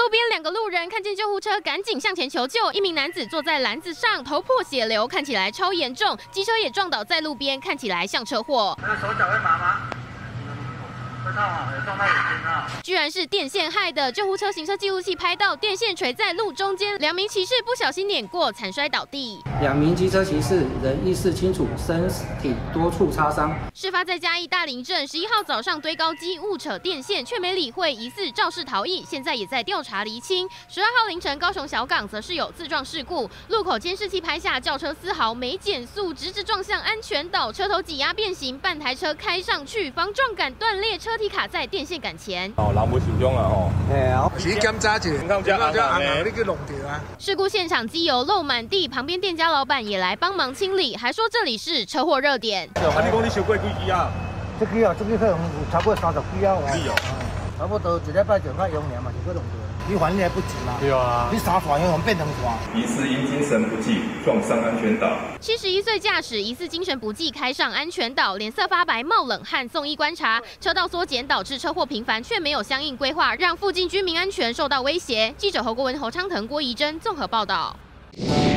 路边2个路人看见救护车，赶紧向前求救。一名男子坐在篮子上，头破血流，看起来超严重。机车也撞倒在路边，看起来像车祸。 那个手脚会麻吗？ 会痛啊，有撞到眼睛啊！ 居然是电线害的！救护车行车记录器拍到电线垂在路中间，2名骑士不小心碾过，惨摔倒地。 2名机车骑士仍意识清楚，身体多处擦伤。 事发在嘉义大林镇，11号早上堆高机误扯电线，却没理会，疑似肇事逃逸，现在也在调查厘清。12号凌晨，高雄小港则是有自撞事故，路口监视器拍下轿车丝毫没减速，直撞向安全岛，车头挤压变形，半台车开上去，防撞杆断裂，车体卡在电线杆前。 哦，人无受伤啊吼。嘿啊， 是检查一下，你去弄掉啊。 事故现场机油漏满地，旁边店家老板也来帮忙清理，还说这里是车祸热点。 啊，你讲你收过几支啊？ 这支可能有超过30支啊。差不多1礼拜就较用尔嘛，就去弄掉。你还你还不止嘛？对啊。你3线用变2线。 疑似因精神不济撞上安全岛。 71岁驾驶疑似精神不济开上安全岛，脸色发白、冒冷汗，送医观察。车道缩减导致车祸频繁，却没有相应规划，让附近居民安全受到威胁。记者侯国文、侯昌腾、郭怡珍综合报道。